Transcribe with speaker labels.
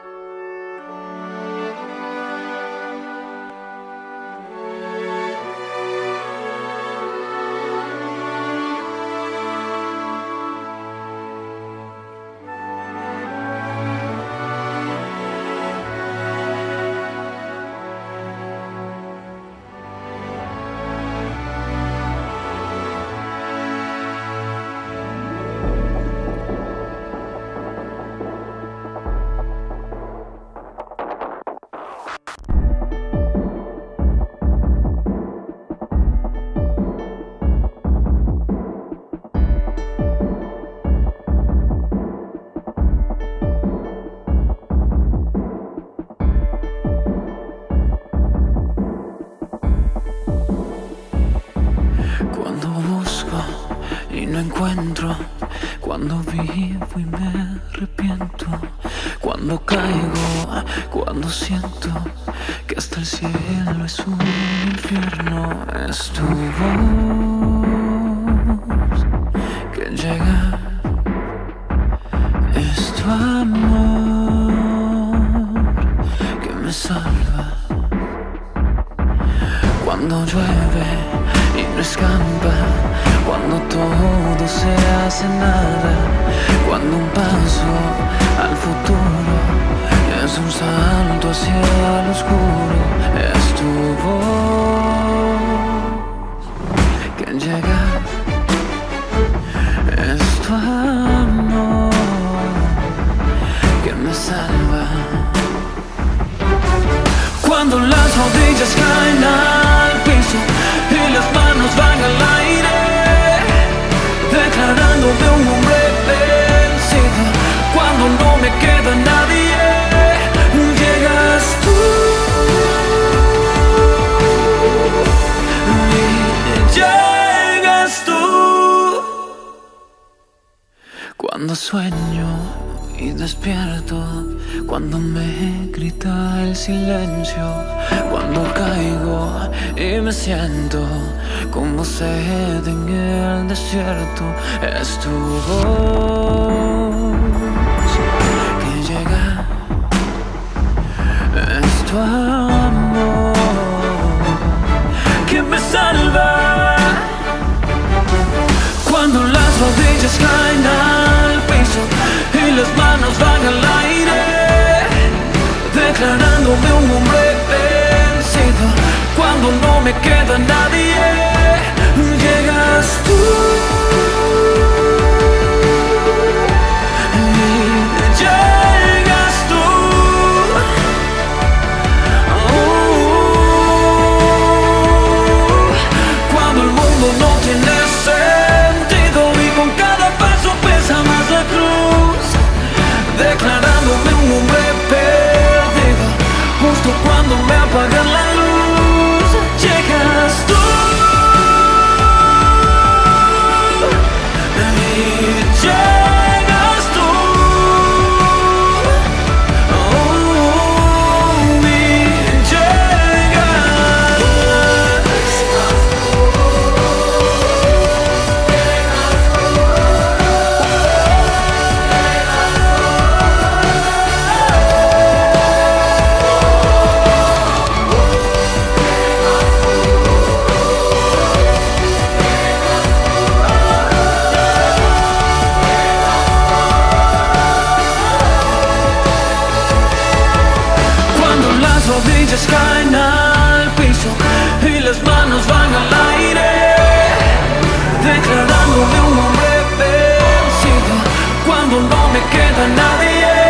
Speaker 1: Cuando busco y no encuentro, cuando vivo y me arrepiento, cuando caigo, cuando siento que hasta el cielo es un infierno, es tu voz que llega, es tu amor que me salva. Cuando llueve y no escampa, cuando todo se hace nada, cuando un paso al futuro es un salto hacia el oscuro, es tu voz que llega, es tu amor que me salva. Cuando las rodillas caen al piso y las manos van al aire, declarándome un hombre vencido, cuando no me queda nadie, llegas tú y llegas tú. Cuando sueño y despierto, cuando me grita el silencio, cuando caigo y me siento como sed en el desierto, es tu voz que llega, es tu amor que me salva. Cuando las rodillas caen al piso y las manos van al aire, declarándome un hombre vencido, cuando no me queda nadie, llegas tú y llegas tú. Cuando el mundo no tiene sentido y con cada paso pesa más la cruz, declarándome un hombre perdido, justo cuando me apagan la luz, llegas tú y llegas tú, y rodillas caen al piso y las manos van al aire, declarándome un hombre vencido, cuando no me queda nadie.